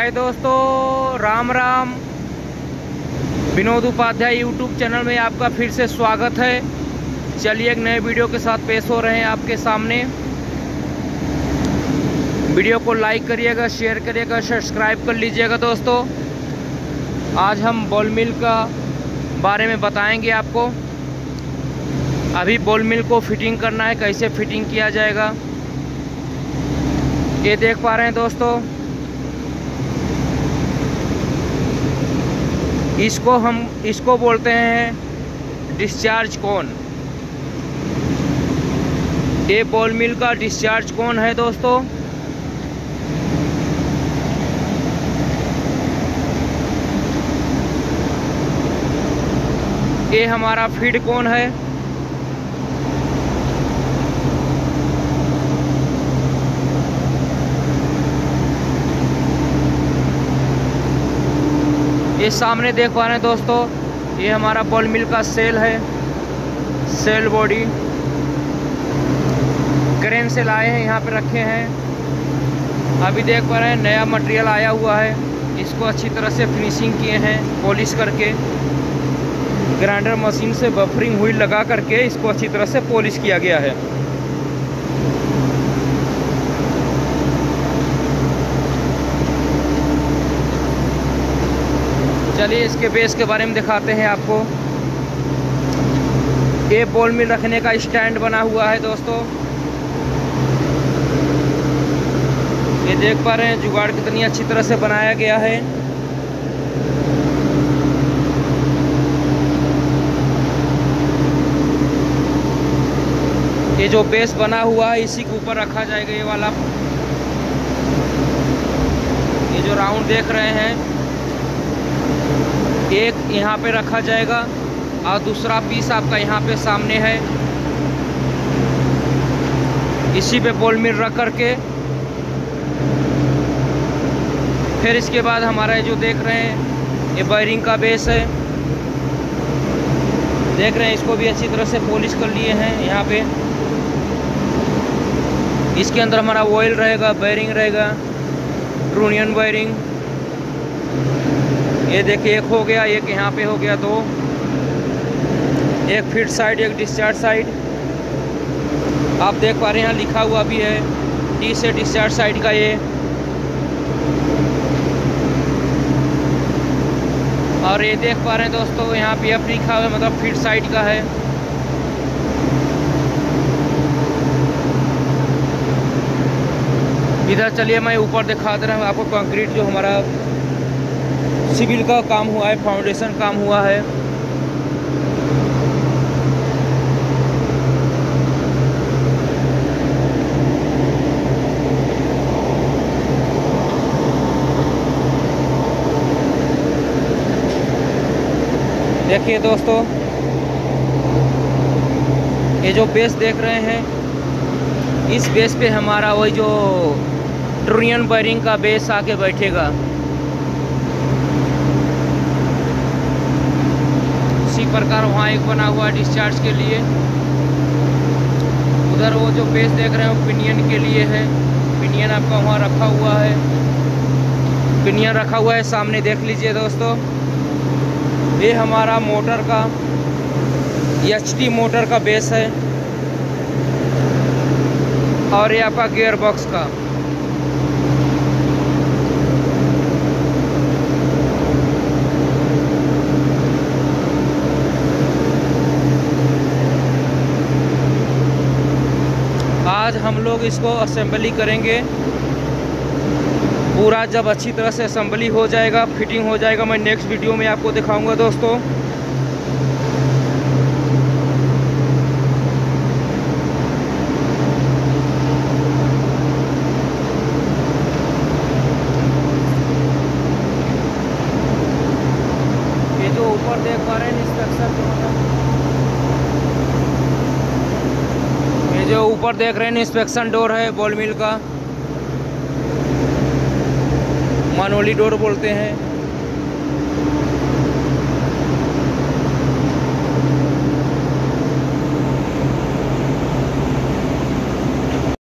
हाय दोस्तों, Ram Ram. Vinod Upadhyay YouTube channel में आपका फिर से स्वागत है। चलिए एक नए वीडियो के साथ पेश हो रहे हैं आपके सामने। वीडियो को लाइक करिएगा, शेयर करिएगा, सब्सक्राइब कर लीजिएगा। दोस्तों आज हम बॉल मिल का बारे में बताएंगे आपको। अभी बॉल मिल को फिटिंग करना है, कैसे फिटिंग किया जाएगा ये देख पा रहे हैं दोस्तों। इसको बोलते हैं डिस्चार्ज कोन। ये बॉल मिल का डिस्चार्ज कोन है दोस्तों। ये हमारा फीड कोन है। ये सामने देख पा रहे हैं दोस्तों, ये हमारा बॉल मिल का सेल है, सेल बॉडी। क्रेन से लाए हैं, यहाँ पे रखे हैं। अभी देख पा रहे हैं नया मटेरियल आया हुआ है। इसको अच्छी तरह से फिनिशिंग किए हैं, पॉलिश करके। ग्राइंडर मशीन से बफरिंग व्हील लगा करके इसको अच्छी तरह से पॉलिश किया गया है। चलिए इसके बेस के बारे में दिखाते हैं आपको। ये बॉल मिल रखने का स्टैंड बना हुआ है दोस्तों। ये देख पा रहे हैं जुगाड़ कितनी अच्छी तरह से बनाया गया है। ये जो बेस बना हुआ है इसी के ऊपर रखा जाएगा। ये वाला ये जो राउंड देख रहे हैं, एक यहाँ पे रखा जाएगा और दूसरा पीस आपका यहाँ पे सामने है। इसी पे बॉल मिल रख करके फिर इसके बाद हमारा जो देख रहे हैं ये वायरिंग का बेस है। देख रहे हैं इसको भी अच्छी तरह से पॉलिश कर लिए हैं। यहाँ पे इसके अंदर हमारा ऑयल रहेगा, वायरिंग रहेगा, ट्रूनियन वायरिंग। ये देखिए एक हो गया, एक यहाँ पे हो गया, दो। एक फीड साइड, एक डिस्चार्ज साइड। आप देख पा रहे हैं यहाँ लिखा हुआ भी है डी से डिस्चार्ज साइड का। ये और ये देख पा रहे हैं दोस्तों यहाँ पे एफ लिखा हुआ है, मतलब फीड साइड का है। इधर चलिए मैं ऊपर दिखा दे रहा हूँ आपको। कंक्रीट जो हमारा सिविल का काम हुआ है, फाउंडेशन काम हुआ है। देखिए दोस्तों ये जो बेस देख रहे हैं, इस बेस पे हमारा वही जो ट्रूनियन वायरिंग का बेस आके बैठेगा। इसी प्रकार वहाँ एक बना हुआ है डिस्चार्ज के लिए। उधर वो जो बेस देख रहे हैं वो पिनियन के लिए है। पिनियन आपका वहाँ रखा हुआ है, पिनियन रखा हुआ है सामने देख लीजिए दोस्तों। ये हमारा मोटर का एचटी मोटर का बेस है और ये आपका गियर बॉक्स का। आज हम लोग इसको असेंबली करेंगे पूरा। जब अच्छी तरह से असेंबली हो जाएगा, फिटिंग हो जाएगा, मैं नेक्स्ट वीडियो में आपको दिखाऊंगा दोस्तों। ये जो ऊपर देख पा रहे हैं इंस्पेक्शन, जो ऊपर देख रहे हैं इंस्पेक्शन डोर है बॉल मिल का, मानोली डोर बोलते हैं।